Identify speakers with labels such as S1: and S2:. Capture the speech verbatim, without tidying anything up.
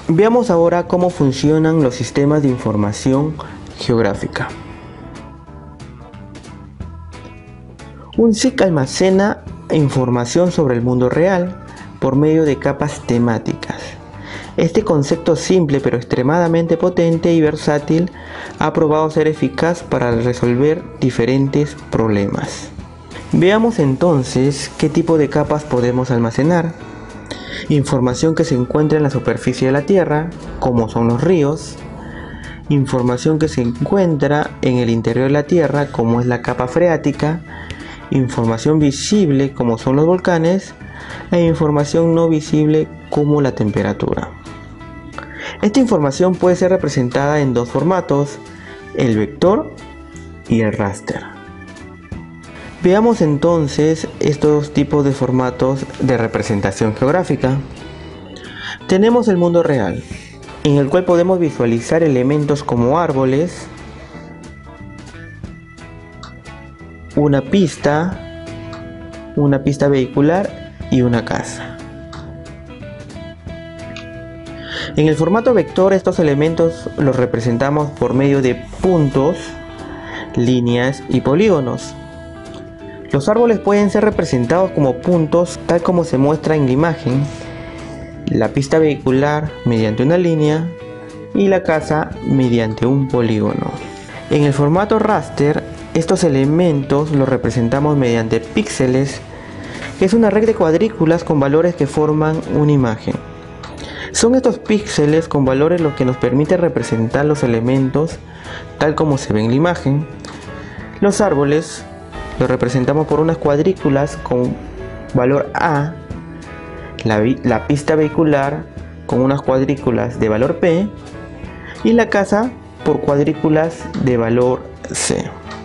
S1: Veamos ahora cómo funcionan los sistemas de información geográfica. Un S I C almacena información sobre el mundo real por medio de capas temáticas. Este concepto simple pero extremadamente potente y versátil ha probado ser eficaz para resolver diferentes problemas. Veamos entonces qué tipo de capas podemos almacenar. Información que se encuentra en la superficie de la Tierra, como son los ríos. Información que se encuentra en el interior de la Tierra, como es la capa freática. Información visible, como son los volcanes. E información no visible, como la temperatura. Esta información puede ser representada en dos formatos, el vector y el raster. Veamos entonces estos tipos de formatos de representación geográfica. Tenemos el mundo real, en el cual podemos visualizar elementos como árboles, una pista, una pista vehicular y una casa. En el formato vector, estos elementos los representamos por medio de puntos, líneas y polígonos. Los árboles pueden ser representados como puntos, tal como se muestra en la imagen, la pista vehicular mediante una línea y la casa mediante un polígono. En el formato raster, estos elementos los representamos mediante píxeles, que es una red de cuadrículas con valores que forman una imagen. Son estos píxeles con valores los que nos permite representar los elementos tal como se ve en la imagen. Los árboles los representamos por unas cuadrículas con valor A, la, la pista vehicular con unas cuadrículas de valor P y la casa por cuadrículas de valor C.